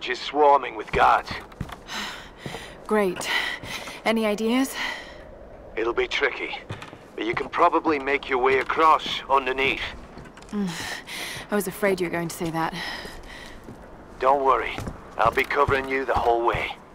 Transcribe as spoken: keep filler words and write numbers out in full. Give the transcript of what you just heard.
bridge is swarming with guards. Great. Any ideas? It'll be tricky, but you can probably make your way across underneath. Mm. I was afraid you were going to say that. Don't worry. I'll be covering you the whole way.